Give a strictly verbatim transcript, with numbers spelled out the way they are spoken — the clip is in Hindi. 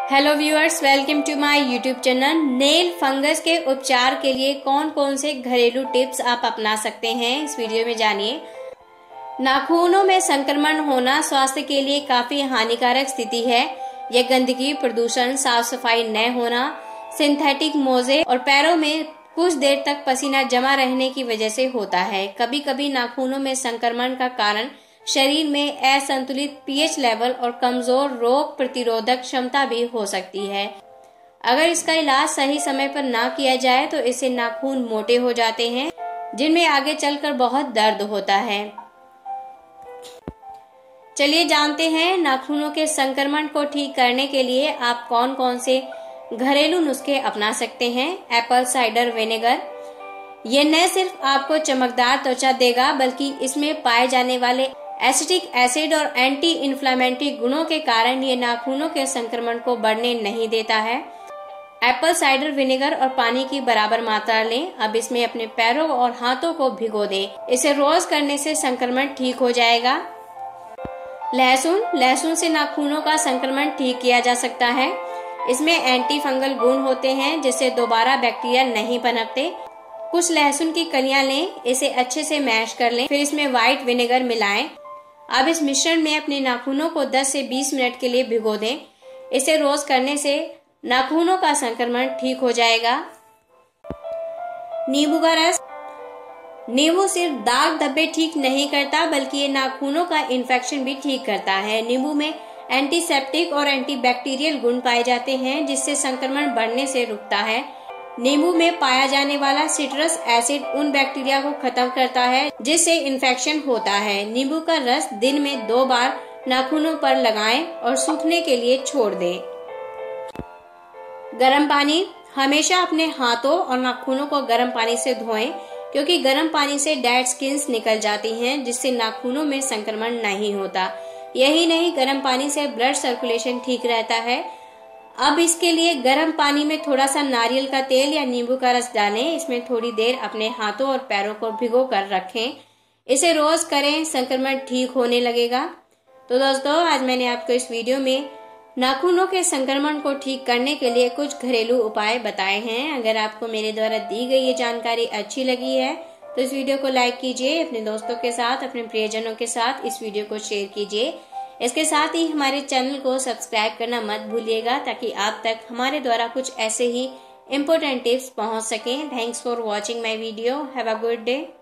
Hello viewers, welcome to my YouTube channel. Nail fungus के उपचार के लिए कौन कौन से घरेलू टिप्स आप अपना सकते हैं, इस वीडियो में जानिए। नाखूनों में संक्रमण होना स्वास्थ्य के लिए काफी हानिकारक स्थिति है। यह गंदगी, प्रदूषण, साफ सफाई न होना, सिंथेटिक मोजे और पैरों में कुछ देर तक पसीना जमा रहने की वजह से होता है। कभी कभी नाखूनों में संक्रमण का कारण शरीर में असंतुलित पीएच लेवल और कमजोर रोग प्रतिरोधक क्षमता भी हो सकती है। अगर इसका इलाज सही समय पर ना किया जाए तो इससे नाखून मोटे हो जाते हैं, जिनमें आगे चलकर बहुत दर्द होता है। चलिए जानते हैं नाखूनों के संक्रमण को ठीक करने के लिए आप कौन कौन से घरेलू नुस्खे अपना सकते हैं। एप्पल साइडर विनेगर, ये न सिर्फ आपको चमकदार त्वचा देगा बल्कि इसमें पाए जाने वाले एसिटिक एसिड और एंटी इन्फ्लेमेटरी गुणों के कारण ये नाखूनों के संक्रमण को बढ़ने नहीं देता है। एप्पल साइडर विनेगर और पानी की बराबर मात्रा लें। अब इसमें अपने पैरों और हाथों को भिगो दें। इसे रोज करने से संक्रमण ठीक हो जाएगा। लहसुन लहसुन से नाखूनों का संक्रमण ठीक किया जा सकता है। इसमें एंटी फंगल गुण होते हैं जिससे दोबारा बैक्टीरिया नहीं पनपते। कुछ लहसुन की कलियां लें, इसे अच्छे से मैश कर लें, फिर इसमें व्हाइट विनेगर मिलाएं। अब इस मिश्रण में अपने नाखूनों को दस से बीस मिनट के लिए भिगो दें। इसे रोज करने से नाखूनों का संक्रमण ठीक हो जाएगा। नींबू का रस, नींबू सिर्फ दाग धब्बे ठीक नहीं करता बल्कि ये नाखूनों का इन्फेक्शन भी ठीक करता है। नींबू में एंटीसेप्टिक और एंटीबैक्टीरियल गुण पाए जाते हैं जिससे संक्रमण बढ़ने से रुकता है। नींबू में पाया जाने वाला सिट्रस एसिड उन बैक्टीरिया को खत्म करता है जिससे इन्फेक्शन होता है। नींबू का रस दिन में दो बार नाखूनों पर लगाएं और सूखने के लिए छोड़ दें। गर्म पानी, हमेशा अपने हाथों और नाखूनों को गर्म पानी से धोएं क्योंकि गर्म पानी से डेड स्किन्स निकल जाती हैं जिससे नाखूनों में संक्रमण नहीं होता। यही नहीं, गर्म पानी से ब्लड सर्कुलेशन ठीक रहता है। अब इसके लिए गर्म पानी में थोड़ा सा नारियल का तेल या नींबू का रस डालें। इसमें थोड़ी देर अपने हाथों और पैरों को भिगो कर रखें। इसे रोज करें, संक्रमण ठीक होने लगेगा। तो दोस्तों, आज मैंने आपको इस वीडियो में नाखूनों के संक्रमण को ठीक करने के लिए कुछ घरेलू उपाय बताए हैं। अगर आपको मेरे द्वारा दी गई ये जानकारी अच्छी लगी है तो इस वीडियो को लाइक कीजिए, अपने दोस्तों के साथ, अपने प्रियजनों के साथ इस वीडियो को शेयर कीजिए। इसके साथ ही हमारे चैनल को सब्सक्राइब करना मत भूलिएगा ताकि आप तक हमारे द्वारा कुछ ऐसे ही इम्पोर्टेंट टिप्स पहुंच सकें। Thanks for watching my video. Have a good day.